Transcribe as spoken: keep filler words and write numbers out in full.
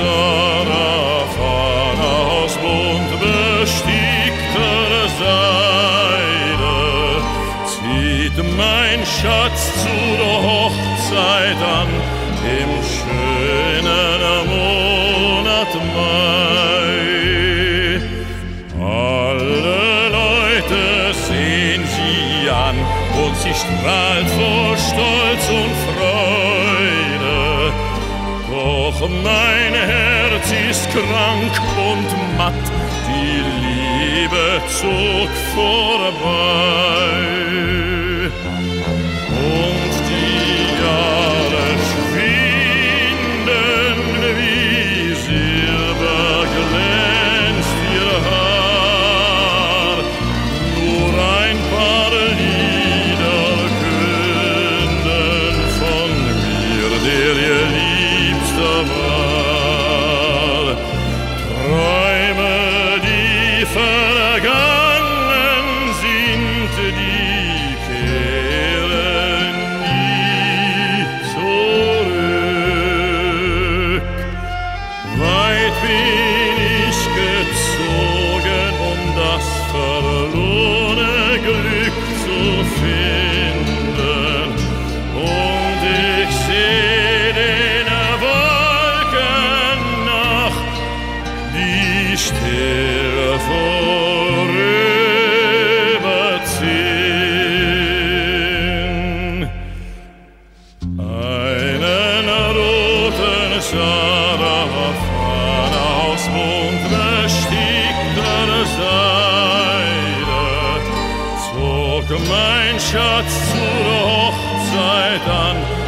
Sarafan aus bunt bestickter Seide zieht mein Schatz zur Hochzeit an im schönen Monat Mai. Alle Leute sehen sie an und sie strahlt vor Stolz und Freude. Doch mein Herz ist krank und matt, die Liebe zog vorbei. Und die Jahre schwinden, wie Silber glänzt ihr Haar. Nur ein paar Lieder künden von mir, der ihr Liebster war. Träume, die vergangen sind, die kehren nie zurück. Weit bin ich gezogen, um das verlorene Glück zu finden, und ich seh den Wolken nach, die still vorüberziehen. Einen roten Sarafan aus bunt bestickter Seide zog mein Schatz zur Hochzeit an